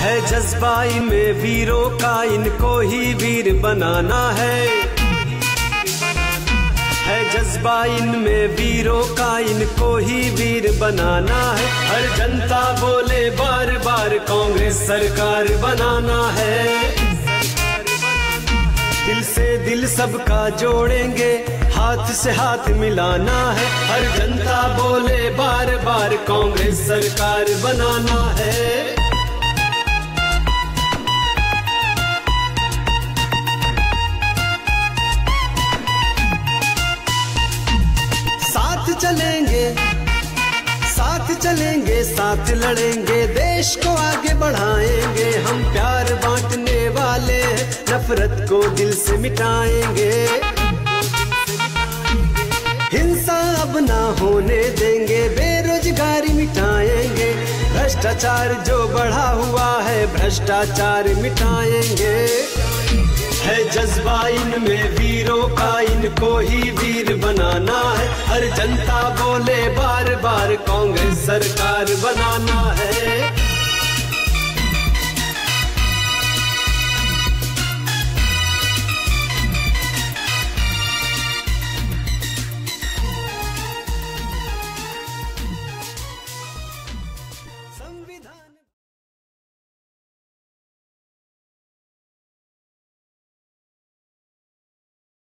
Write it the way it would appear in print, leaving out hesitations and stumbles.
है जज्बा इनमें वीरों का, इनको ही वीर बनाना है जज्बा इनमें वीरों का, इनको ही वीर बनाना है। हर जनता बोले बार बार कांग्रेस सरकार बनाना है। दिल से दिल सबका जोड़ेंगे, हाथ से हाथ मिलाना है। हर जनता बोले बार बार कांग्रेस सरकार बनाना है। साथ चलेंगे, साथ लड़ेंगे, देश को आगे बढ़ाएंगे। हम प्यार बांटने वाले हैं, नफरत को दिल से मिटाएंगे। हिंसा अब ना होने देंगे, बेरोजगारी मिटाएंगे। भ्रष्टाचार जो बढ़ा हुआ है, भ्रष्टाचार मिटाएंगे। है जज्बा इनमें वीरों का, इनको ही वीर बनाना है। हर जनता बोले बार बार कांग्रेस सरकार बनाना है।